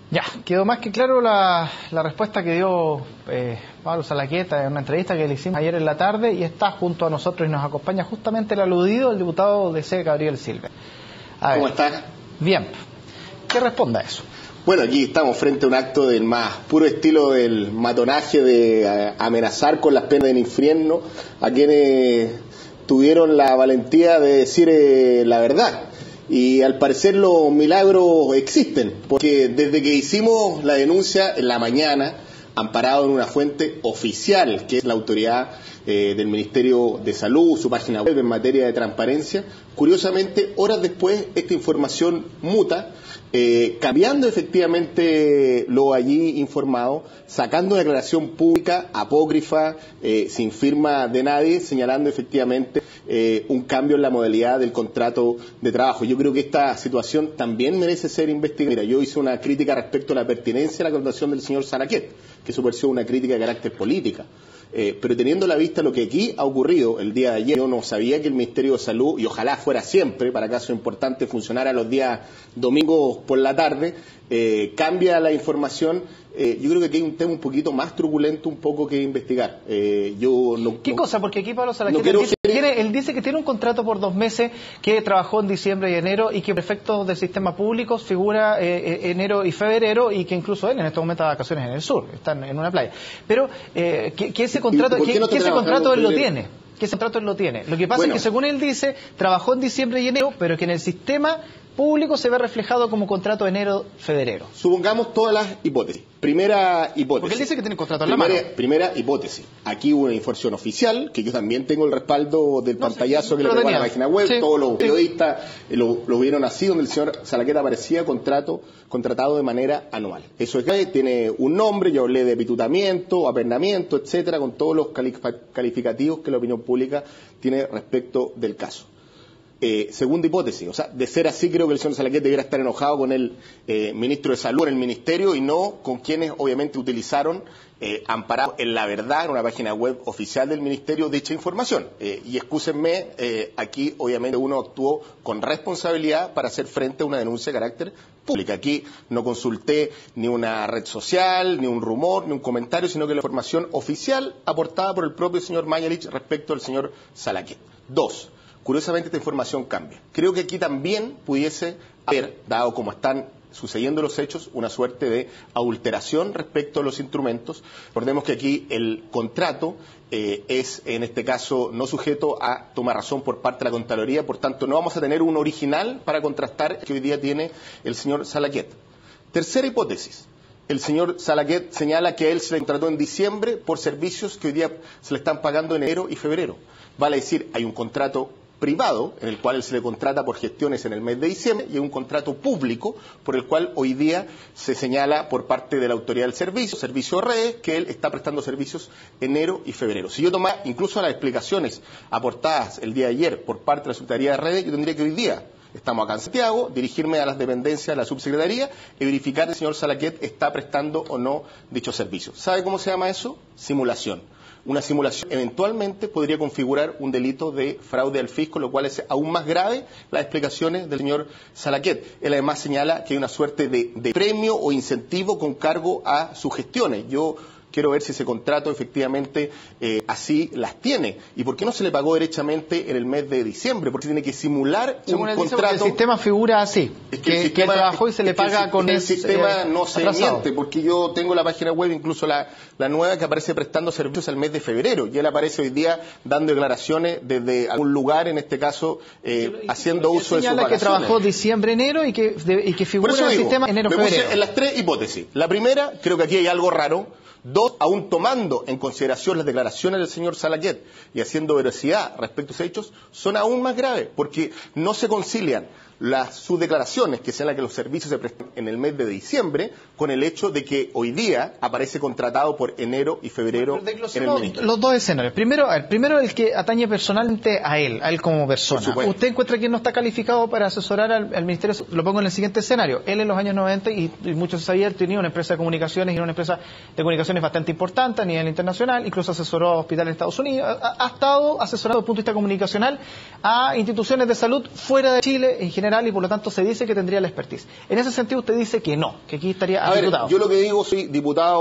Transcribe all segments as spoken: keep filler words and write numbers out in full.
Ya, quedó más que claro la, la respuesta que dio eh, Pablo Salaqueta en una entrevista que le hicimos ayer en la tarde, y está junto a nosotros y nos acompaña justamente el aludido, el diputado D C, Gabriel Silva. A ¿Cómo ver. estás? Bien. ¿Qué responde a eso? Bueno, aquí estamos frente a un acto del más puro estilo del matonaje, de a, amenazar con las penas del infierno a quienes tuvieron la valentía de decir eh, la verdad. Y al parecer los milagros existen, porque desde que hicimos la denuncia en la mañana, amparado en una fuente oficial, que es la autoridad eh, del Ministerio de Salud, su página web en materia de transparencia, curiosamente, horas después, esta información muta, eh, cambiando efectivamente lo allí informado, sacando una declaración pública, apócrifa, eh, sin firma de nadie, señalando efectivamente eh, un cambio en la modalidad del contrato de trabajo. Yo creo que esta situación también merece ser investigada. Mira, yo hice una crítica respecto a la pertinencia de la contratación del señor Salaquet, que superó una crítica de carácter política. Eh, pero teniendo a la vista lo que aquí ha ocurrido el día de ayer, yo no sabía que el Ministerio de Salud, y ojalá fuera siempre, para casos importantes, funcionara los días domingos por la tarde, eh, cambia la información. Eh, yo creo que aquí hay un tema un poquito más truculento, un poco que investigar. Eh, yo no, ¿Qué no, cosa? Porque aquí Pablo Salaqueta, no quiero... dice, tiene, él dice que tiene un contrato por dos meses, que trabajó en diciembre y enero, y que por efectos del sistema público figura eh, enero y febrero, y que incluso él en este momento está de vacaciones en el sur, está en una playa. Pero eh, que, que ese contrato, que, no que ese contrato él lo tiene. que ese contrato él lo tiene. Lo que pasa bueno. es que según él dice, trabajó en diciembre y enero, pero que en el sistema público se ve reflejado como contrato de enero-febrero. Supongamos todas las hipótesis. Primera hipótesis. Porque él dice que tiene contrato en primera, la mano. Primera hipótesis. Aquí hubo una información oficial, que yo también tengo el respaldo del no, pantallazo sí, que le pegó a la página web. Sí, todos los sí. periodistas lo, lo vieron así, donde el señor Salaqueta aparecía contrato, contratado de manera anual. Eso es que tiene un nombre, yo hablé de pitutamiento, apernamiento, etcétera, con todos los calificativos que la opinión pública tiene respecto del caso. Eh, segunda hipótesis, o sea, de ser así, creo que el señor Salaqueta debiera estar enojado con el eh, ministro de Salud en el ministerio y no con quienes obviamente utilizaron, eh, amparado en la verdad, en una página web oficial del ministerio, dicha información. Eh, y excúsenme, eh, aquí obviamente uno actuó con responsabilidad para hacer frente a una denuncia de carácter público. Aquí no consulté ni una red social, ni un rumor, ni un comentario, sino que la información oficial aportada por el propio señor Mañalich respecto al señor Salaqueta. Dos. Curiosamente esta información cambia. Creo que aquí también pudiese haber, dado como están sucediendo los hechos, una suerte de adulteración respecto a los instrumentos. Recordemos que aquí el contrato eh, es, en este caso, no sujeto a toma razón por parte de la Contraloría, por tanto no vamos a tener un original para contrastar que hoy día tiene el señor Salaqueta. Tercera hipótesis. El señor Salaqueta señala que a él se le contrató en diciembre por servicios que hoy día se le están pagando en enero y febrero. Vale decir, hay un contrato privado, en el cual él se le contrata por gestiones en el mes de diciembre, y hay un contrato público por el cual hoy día se señala por parte de la autoridad del servicio, Servicio Redes, que él está prestando servicios enero y febrero. Si yo tomara incluso las explicaciones aportadas el día de ayer por parte de la Secretaría de Redes, yo tendría que hoy día, estamos acá en Santiago, dirigirme a las dependencias de la subsecretaría y verificar si el señor Salaqueta está prestando o no dicho servicio. ¿Sabe cómo se llama eso? Simulación. Una simulación eventualmente podría configurar un delito de fraude al fisco, lo cual es aún más grave las explicaciones del señor Salaqueta. Él además señala que hay una suerte de, de premio o incentivo con cargo a sus gestiones. Yo quiero ver si ese contrato efectivamente eh, así las tiene. ¿Y por qué no se le pagó derechamente en el mes de diciembre? Porque tiene que simular Según un contrato. El sistema figura así, es que, que, el sistema, que trabajó y se le paga el, con el ese, sistema eh, no se atrasado. miente, porque yo tengo la página web, incluso la, la nueva, que aparece prestando servicios al mes de febrero, y él aparece hoy día dando declaraciones desde algún lugar, en este caso, eh, y, haciendo y, uso de sus vacaciones. Que trabajó diciembre, enero y que, de, y que figura en el digo, sistema enero, me febrero. Puse en las tres hipótesis. La primera, creo que aquí hay algo raro. Dos, aún tomando en consideración las declaraciones del señor Salaqueta y haciendo veracidad respecto a esos hechos, son aún más graves, porque no se concilian las, sus declaraciones, que sean las que los servicios se prestan en el mes de diciembre, con el hecho de que hoy día aparece contratado por enero y febrero en el ministerio. Los dos escenarios. Primero, el primero el que atañe personalmente a él, a él como persona. Usted encuentra que no está calificado para asesorar al, al ministerio. Lo pongo en el siguiente escenario. Él en los años noventa, y, y muchos sabían, tenía una empresa de comunicaciones y una empresa de comunicaciones bastante importante a nivel internacional, incluso asesoró a hospitales en Estados Unidos, ha, ha estado asesorando desde el punto de vista comunicacional a instituciones de salud fuera de Chile, en general general y por lo tanto se dice que tendría la expertise. En ese sentido usted dice que no, que aquí estaría a diputado. Ver, yo lo que digo, soy diputado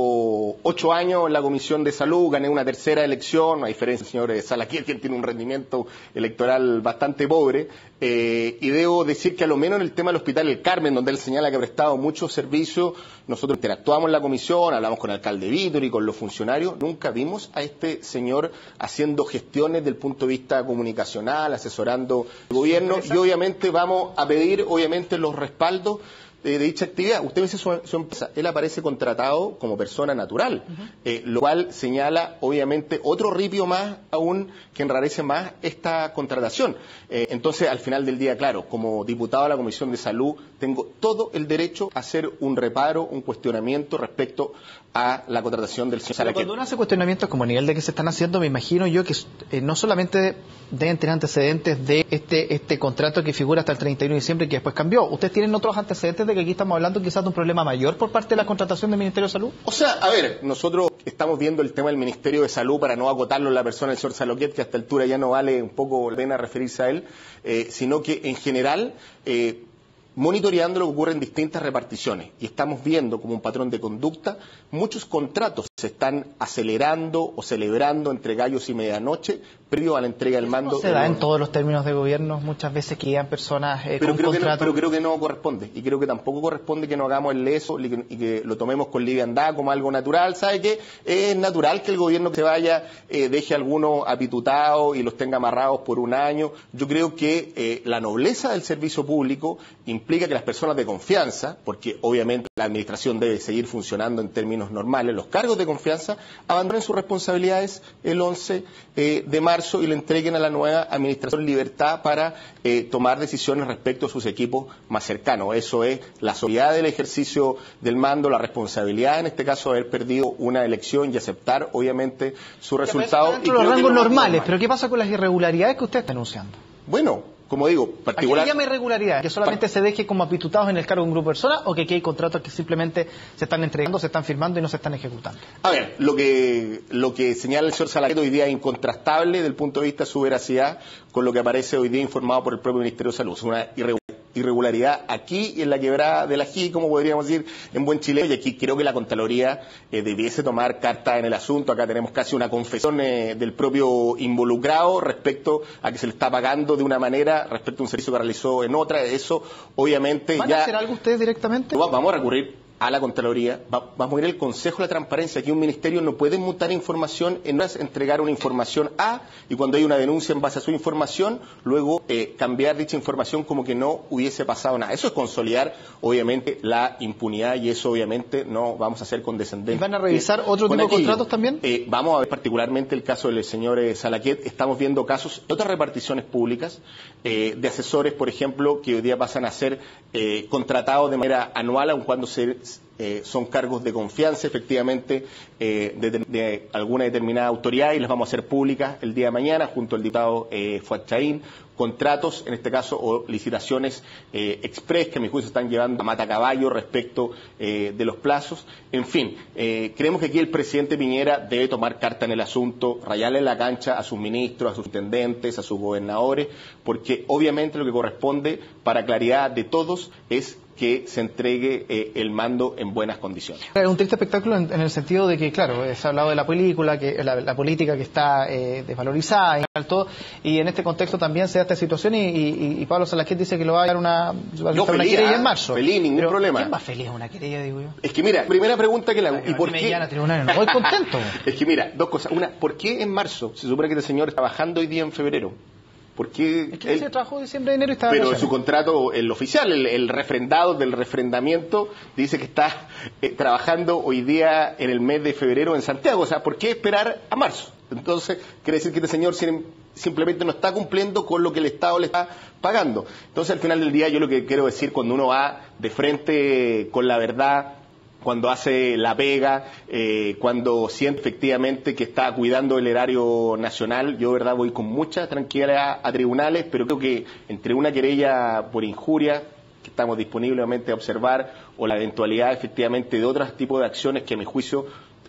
ocho años en la Comisión de Salud, gané una tercera elección, a diferencia del señor Salaquet, quien tiene un rendimiento electoral bastante pobre, eh, y debo decir que a lo menos en el tema del Hospital El Carmen, donde él señala que ha prestado muchos servicios, nosotros interactuamos en la comisión, hablamos con el alcalde Vítor y con los funcionarios, nunca vimos a este señor haciendo gestiones desde el punto de vista comunicacional, asesorando el gobierno, y obviamente vamos a pedir obviamente los respaldos de, de dicha actividad. Usted dice su, su empresa, él aparece contratado como persona natural, uh-huh. eh, lo cual señala obviamente otro ripio más aún que enrarece más esta contratación. Eh, entonces, al final del día, claro, como diputado de la Comisión de Salud, tengo todo el derecho a hacer un reparo, un cuestionamiento respecto a la contratación del señor Salaquet. Cuando uno hace cuestionamientos como el nivel de que se están haciendo, me imagino yo que eh, no solamente deben tener antecedentes de este este contrato que figura hasta el treinta y uno de diciembre y que después cambió. ¿Ustedes tienen otros antecedentes de que aquí estamos hablando quizás de un problema mayor por parte de la contratación del Ministerio de Salud? O sea, a ver, nosotros estamos viendo el tema del Ministerio de Salud para no acotarlo en la persona del señor Salaquet, que a esta altura ya no vale un poco la pena referirse a él, eh, sino que en general... Eh, monitoreando lo que ocurre en distintas reparticiones y estamos viendo como un patrón de conducta muchos contratos se están acelerando o celebrando entre gallos y medianoche previo a la entrega del mando. No se da en todos los términos de gobierno, muchas veces que llegan personas eh, pero con creo contratos. Que no, pero creo que no corresponde y creo que tampoco corresponde que no hagamos el leso y que, y que lo tomemos con liviandad como algo natural. ¿Sabe qué? Es natural que el gobierno que se vaya eh, deje a algunos apitutados y los tenga amarrados por un año. Yo creo que eh, la nobleza del servicio público implica que las personas de confianza, porque obviamente la administración debe seguir funcionando en términos normales, los cargos de confianza abandonen sus responsabilidades el once eh, de marzo y le entreguen a la nueva administración libertad para eh, tomar decisiones respecto a sus equipos más cercanos. Eso es la sobriedad del ejercicio del mando, la responsabilidad en este caso de haber perdido una elección y aceptar obviamente su resultado. Dentro de los rangos normales, pero ¿qué pasa con las irregularidades que usted está anunciando? Bueno, como digo, particular... ¿A qué le llama irregularidad? ¿Que solamente se deje como apitutados en el cargo de un grupo de personas o que aquí hay contratos que simplemente se están entregando, se están firmando y no se están ejecutando? A ver, lo que lo que señala el señor Salaquet hoy día es incontrastable desde el punto de vista de su veracidad con lo que aparece hoy día informado por el propio Ministerio de Salud. Es una irregularidad aquí y en la quebrada del ají, como podríamos decir en buen chileno, y aquí creo que la Contraloría eh, debiese tomar carta en el asunto. Acá tenemos casi una confesión eh, del propio involucrado respecto a que se le está pagando de una manera respecto a un servicio que realizó en otra. Eso obviamente ¿Van ya... a hacer algo ustedes directamente? Vamos a recurrir a la Contraloría, va, vamos a ir al Consejo de la Transparencia. Aquí un ministerio no puede mutar información, en no es entregar una información A y cuando hay una denuncia en base a su información, luego eh, cambiar dicha información como que no hubiese pasado nada. Eso es consolidar, obviamente, la impunidad y eso, obviamente, no vamos a ser condescendentes. ¿Y van a revisar otro tipo de contratos también? Eh, vamos a ver particularmente el caso del señor eh, Salaquet. Estamos viendo casos de otras reparticiones públicas, eh, de asesores, por ejemplo, que hoy día pasan a ser eh, contratados de manera anual, aun cuando se Eh, son cargos de confianza, efectivamente, eh, de, de alguna determinada autoridad y las vamos a hacer públicas el día de mañana junto al diputado eh, Fuad Chaín, contratos, en este caso, o licitaciones eh, express que a mi juicio están llevando a matacaballo respecto eh, de los plazos. En fin, eh, creemos que aquí el presidente Piñera debe tomar carta en el asunto, rayarle la cancha a sus ministros, a sus intendentes, a sus gobernadores, porque obviamente lo que corresponde para claridad de todos es que se entregue eh, el mando en buenas condiciones. Es un triste espectáculo en, en el sentido de que, claro, se ha hablado de la película, que la, la política que está eh, desvalorizada y todo, y en este contexto también se da esta situación y, y, y Pablo Salaquet dice que lo va a dar una, va a no, una feliz, querella ¿eh? en marzo. Feliz, ningún Pero, problema. ¿quién va feliz a una querella, digo yo? Es que mira, primera pregunta que le hago, ¿y por qué? A tribunal, no voy contento. Es que mira, dos cosas. Una, ¿por qué en marzo? Se supone que este señor está trabajando hoy día en febrero. Porque es que él se trabajó de diciembre, de enero y estaba pero en su contrato, el oficial, el, el refrendado del refrendamiento, dice que está eh, trabajando hoy día en el mes de febrero en Santiago. O sea, ¿por qué esperar a marzo? Entonces, quiere decir que este señor simplemente no está cumpliendo con lo que el Estado le está pagando. Entonces, al final del día, yo lo que quiero decir, cuando uno va de frente con la verdad, cuando hace la pega, eh, cuando siente efectivamente que está cuidando el erario nacional, yo verdad voy con mucha tranquilidad a tribunales, pero creo que entre una querella por injuria, que estamos disponibles obviamente a observar, o la eventualidad efectivamente de otros tipos de acciones que a mi juicio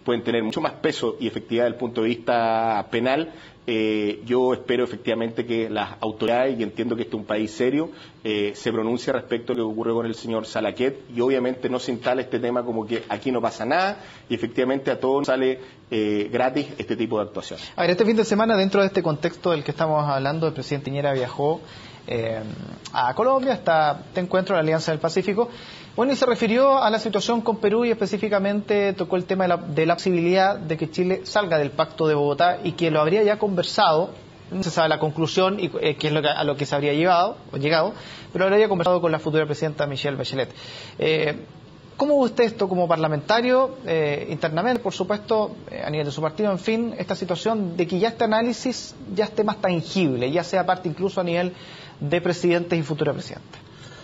pueden tener mucho más peso y efectividad desde el punto de vista penal. Eh, yo espero efectivamente que las autoridades, y entiendo que este es un país serio, eh, se pronuncie respecto a lo que ocurrió con el señor Salaquet y obviamente no se instale este tema como que aquí no pasa nada y efectivamente a todos sale eh, gratis este tipo de actuaciones. A ver, este fin de semana, dentro de este contexto del que estamos hablando, el presidente Piñera viajó eh, a Colombia, hasta este encuentro de la Alianza del Pacífico. Bueno, y se refirió a la situación con Perú y específicamente tocó el tema de la, de la posibilidad de que Chile salga del Pacto de Bogotá y que lo habría ya conversado, no se sabe la conclusión y eh, qué es lo que, a lo que se habría llevado, o llegado, pero lo habría conversado con la futura presidenta Michelle Bachelet. Eh, ¿Cómo ve usted esto como parlamentario, eh, internamente, por supuesto, eh, a nivel de su partido, en fin, esta situación de que ya este análisis ya esté más tangible, ya sea parte incluso a nivel de presidentes y futura presidenta?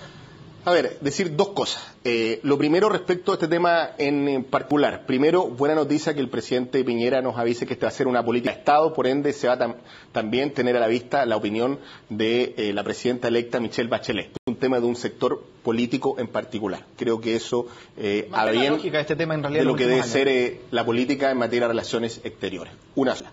A ver, decir dos cosas. Eh, lo primero respecto a este tema en particular. Primero, buena noticia que el presidente Piñera nos avise que esta va a ser una política de Estado, por ende se va a tam también tener a la vista la opinión de eh, la presidenta electa Michelle Bachelet. Es un tema de un sector político en particular. Creo que eso eh, habla bien lógica este tema en realidad de lo que debe años. ser eh, la política en materia de relaciones exteriores. Una sola.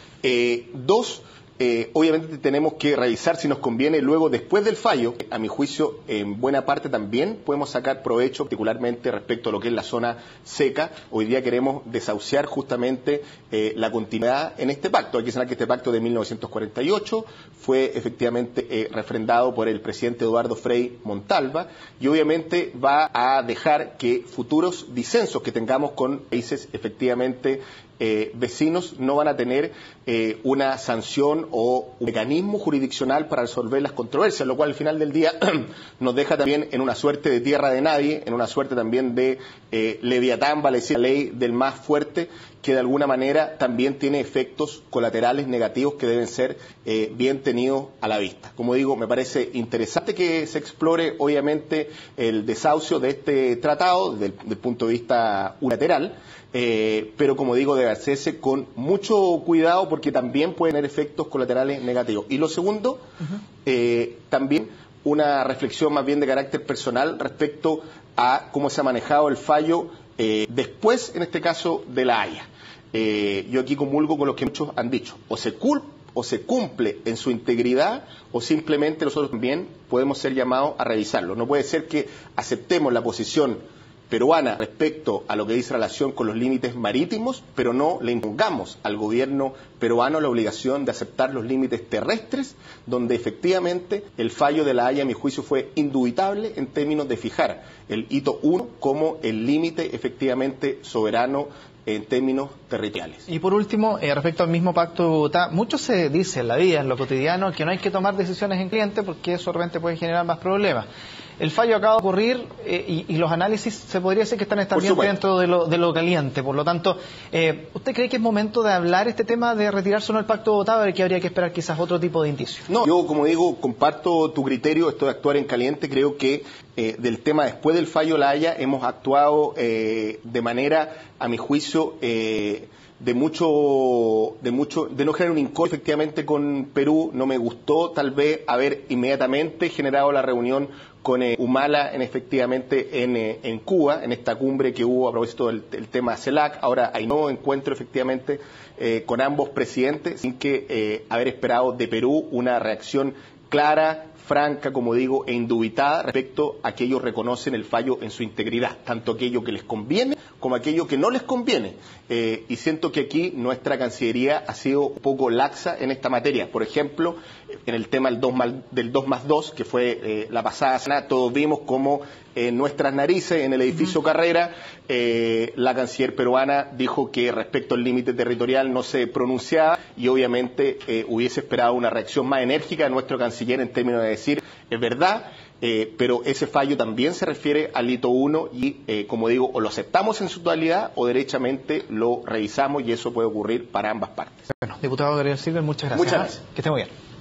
Eh, dos, Eh, obviamente tenemos que revisar si nos conviene luego, después del fallo, a mi juicio, en buena parte también podemos sacar provecho, particularmente respecto a lo que es la zona seca. Hoy día queremos desahuciar justamente eh, la continuidad en este pacto. Hay que señalar que este pacto de mil novecientos cuarenta y ocho fue efectivamente eh, refrendado por el presidente Eduardo Frei Montalva y obviamente va a dejar que futuros disensos que tengamos con países efectivamente Eh, vecinos no van a tener eh, una sanción o un mecanismo jurisdiccional para resolver las controversias, lo cual al final del día nos deja también en una suerte de tierra de nadie, en una suerte también de eh, Leviatán, vale decir, la ley del más fuerte, que de alguna manera también tiene efectos colaterales negativos que deben ser eh, bien tenidos a la vista. Como digo, me parece interesante que se explore obviamente el desahucio de este tratado desde el, desde el punto de vista unilateral, eh, pero como digo, debe hacerse con mucho cuidado porque también puede tener efectos colaterales negativos. Y lo segundo, uh-huh. eh, también una reflexión más bien de carácter personal respecto a cómo se ha manejado el fallo eh, después, en este caso, de La Haya. Eh, yo aquí comulgo con lo que muchos han dicho, o se culpa o se cumple en su integridad o simplemente nosotros también podemos ser llamados a revisarlo. No puede ser que aceptemos la posición peruana respecto a lo que dice relación con los límites marítimos, pero no le impongamos al gobierno peruano la obligación de aceptar los límites terrestres, donde efectivamente el fallo de La Haya, a mi juicio, fue indubitable en términos de fijar el hito uno como el límite efectivamente soberano en términos territoriales. Y por último, eh, respecto al mismo Pacto de Bogotá, mucho se dice en la vida, en lo cotidiano, que no hay que tomar decisiones en cliente porque eso realmente puede generar más problemas. El fallo acaba de ocurrir eh, y, y los análisis se podría decir que están también dentro de lo, de lo caliente. Por lo tanto, eh, ¿usted cree que es momento de hablar este tema de retirarse o no del Pacto de Bogotá o que habría que esperar quizás otro tipo de indicios? No, yo como digo, comparto tu criterio, esto de actuar en caliente. Creo que eh, del tema después del fallo La Haya hemos actuado eh, de manera, a mi juicio, eh, de mucho, de mucho, de no generar un incómodo efectivamente con Perú. No me gustó tal vez haber inmediatamente generado la reunión con eh, Humala en efectivamente en, eh, en Cuba, en esta cumbre que hubo a propósito del, del tema CELAC. Ahora hay nuevo encuentro efectivamente eh, con ambos presidentes, sin que eh, haber esperado de Perú una reacción clara, franca, como digo, e indubitada respecto a que ellos reconocen el fallo en su integridad, tanto aquello que les conviene como aquello que no les conviene. Eh, y siento que aquí nuestra Cancillería ha sido un poco laxa en esta materia. Por ejemplo, en el tema del dos más dos, que fue eh, la pasada semana, todos vimos cómo en nuestras narices, en el edificio uh-huh. Carrera, eh, la canciller peruana dijo que respecto al límite territorial no se pronunciaba y obviamente eh, hubiese esperado una reacción más enérgica de nuestro canciller en términos de decir, es verdad, eh, pero ese fallo también se refiere al hito uno y, eh, como digo, o lo aceptamos en su totalidad o derechamente lo revisamos y eso puede ocurrir para ambas partes. Bueno, diputado Gabriel Silver, muchas gracias. Muchas gracias. Que esté muy bien.